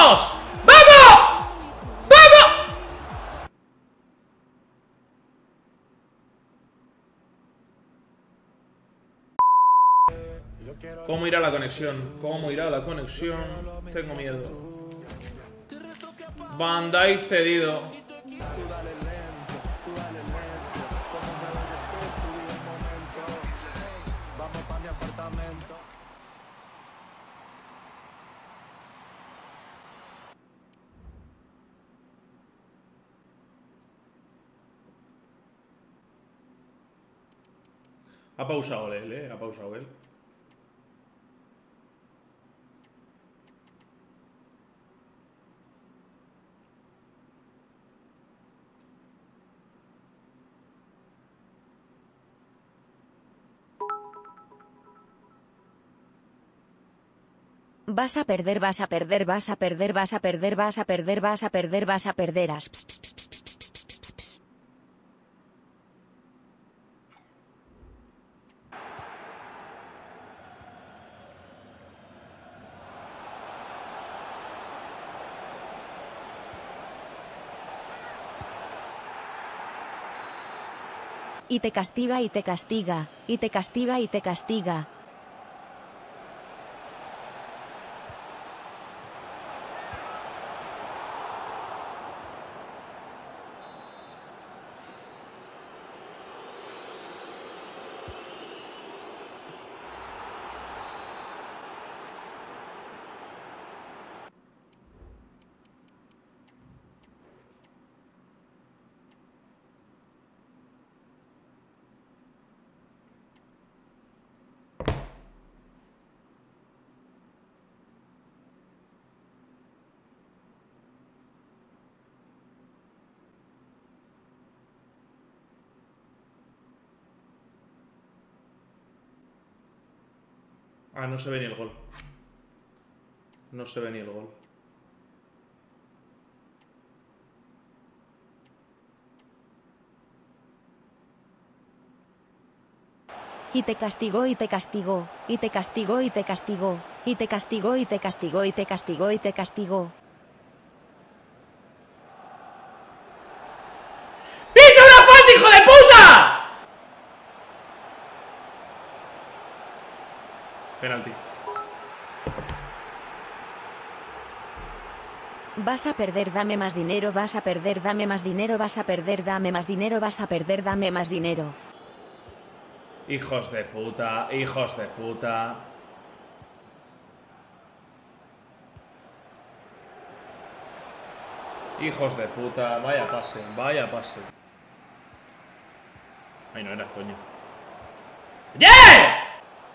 ¡Vamos! ¡Vamos! ¡Vamos! ¿Cómo irá la conexión? ¿Cómo irá la conexión? Tengo miedo. Bandai cedido. Ha pausado él, ha pausado él. Vas a perder, vas a perder, vas a perder, vas a perder, vas a perder, vas a perder, vas a perder. Y te castiga, y te castiga, y te castiga, y te castiga. Ah, no se ve ni el gol. No se ve ni el gol. Y te castigó, y te castigó, y te castigó, y te castigó, y te castigó, y te castigó, y te castigó, y te castigó. ¡Pita una falta, hijo de puta! Penalti. Vas a perder, dame más dinero, vas a perder, dame más dinero, vas a perder, dame más dinero, vas a perder, dame más dinero. Hijos de puta, hijos de puta. Hijos de puta, vaya pase, vaya pase. Ay, no era coño. ¡Yeah!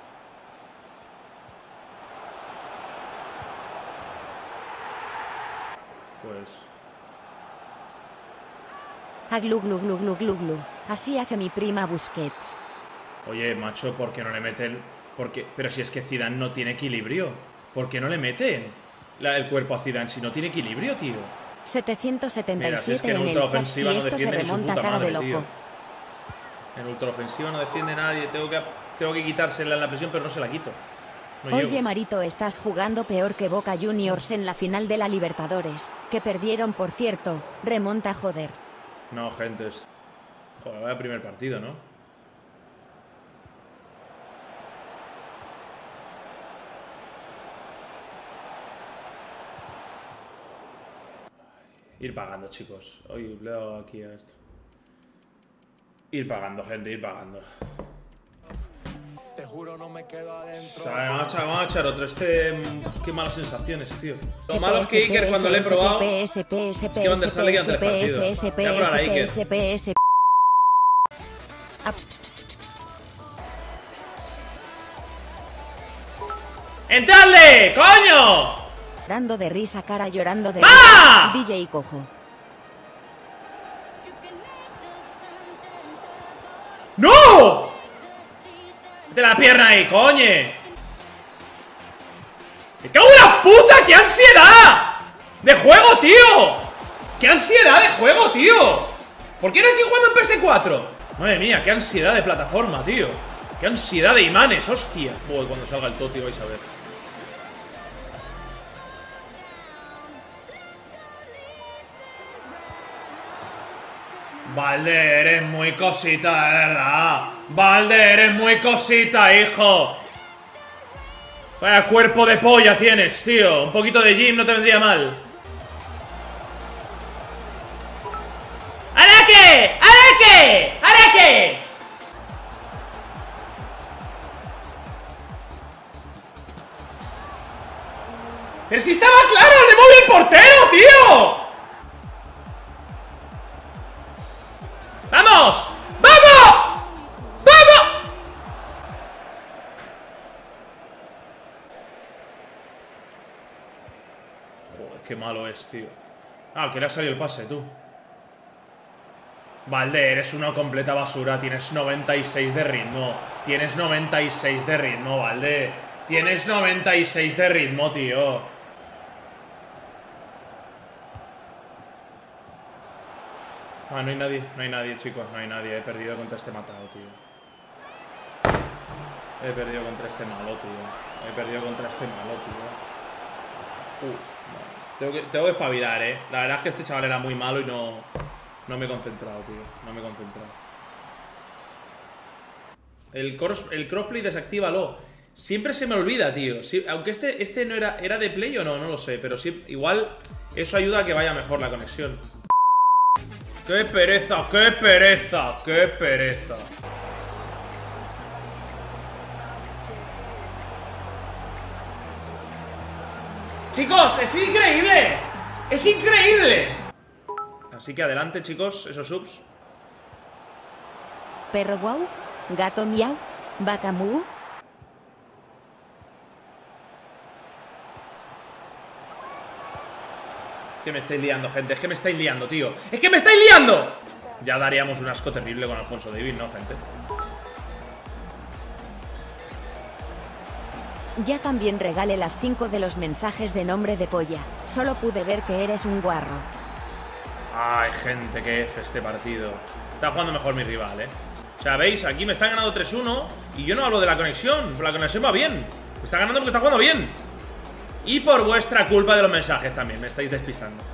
Pues... Aglu glu glu glu glu glu. Así hace mi prima Busquets. Oye, macho, ¿por qué no le meten? Pero si es que Zidane no tiene equilibrio. ¿Por qué no le meten el cuerpo a Zidane si no tiene equilibrio, tío? 777 Mira, si es que en el chat, si no esto se defiende ni su remonta puta cara madre, de loco. tío. En ultraofensiva no defiende nadie. Tengo que quitársela en la presión, pero no se la quito. No Oye, llego. Marito, estás jugando peor que Boca Juniors en la final de la Libertadores, que perdieron, por cierto. Remonta, joder. No, gentes. Joder, vaya primer partido, ¿no? Ir pagando, chicos. Hoy le he dado aquí a esto. Ir pagando, gente, ir pagando. Te juro, no me quedo adentro. O sea, vamos a echar otro. Qué malas sensaciones, tío. Lo malo es que Iker, cuando le he probado, es que Van der Sar le quedan 3 partidos. Voy a probar a Iker. ¡Entradle! ¡Coño! Llorando de risa, cara llorando de ¡Ah! risa. DJ cojo. ¡No! ¡Mete la pierna ahí, coñe! ¡Me cago en la puta! ¡Qué ansiedad! ¡De juego, tío! ¡Qué ansiedad de juego, tío! ¿Por qué no estoy jugando en PS4? Madre mía, qué ansiedad de plataforma, tío. Qué ansiedad de imanes, hostia. Uy, cuando salga el Toti vais a ver. Valde, eres muy cosita, de verdad. Valde, eres muy cosita, hijo. Vaya cuerpo de polla tienes, tío. Un poquito de gym no te vendría mal. ¡Araque! ¡Araque! ¡Araque! ¡Pero si estaba claro! ¡Le movió el portero, tío! ¡Vamos! ¡Vamos! ¡Vamos! Joder, qué malo es, tío. Ah, que le ha salido el pase, tú. Valde, eres una completa basura. Tienes 96 de ritmo. Tienes 96 de ritmo, Valde. Tienes 96 de ritmo, tío. Ah, no hay nadie, chicos, no hay nadie. He perdido contra este matado, tío. He perdido contra este malo, tío. He perdido contra este malo, tío. Tengo que espabilar, La verdad es que este chaval era muy malo y no me he concentrado, tío. No me he concentrado. El crossplay desactívalo. Siempre se me olvida, tío. Sí, aunque este no era de play o no, no lo sé. Pero sí, igual eso ayuda a que vaya mejor la conexión. ¡Qué pereza! ¡Qué pereza! ¡Qué pereza! ¡Chicos! ¡Es increíble! ¡Es increíble! Así que adelante, chicos, esos subs. Perro guau, gato miau, vaca mu. Es que me estáis liando, gente. Es que me estáis liando, tío. ¡Es que me estáis liando! Ya daríamos un asco terrible con Alfonso Davies, ¿no, gente? Ya también regale las 5 de los mensajes de nombre de polla. Solo pude ver que eres un guarro. Ay, gente, qué F este partido. Está jugando mejor mi rival, O sea, veis, aquí me están ganando 3-1 y yo no hablo de la conexión. La conexión va bien. Me está ganando porque está jugando bien. Y por vuestra culpa de los mensajes también. Me estáis despistando.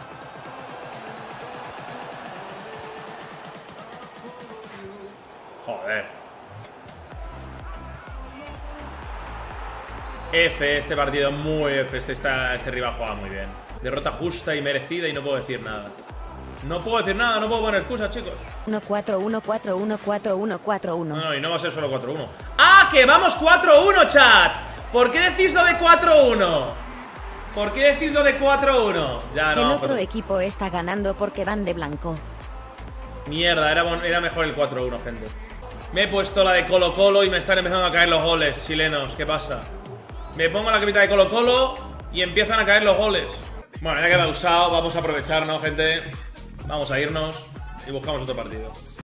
Joder. F, este partido muy F. Este rival juega muy bien. Derrota justa y merecida y no puedo decir nada. No puedo decir nada, no puedo poner excusas, chicos. 1-4-1-4-1-4-1-4-1. No, y no va a ser solo 4-1. ¡Ah, que vamos 4-1, chat! ¿Por qué decís lo de 4-1? ¿Por qué decís lo de 4-1? Ya no. El otro equipo está ganando porque van de blanco. Mierda, era mejor el 4-1, gente. Me he puesto la de Colo Colo y me están empezando a caer los goles, chilenos. ¿Qué pasa? Me pongo la capita de Colo Colo y empiezan a caer los goles. Bueno, ya que me ha usado, vamos a aprovechar, ¿no, gente? Vamos a irnos y buscamos otro partido.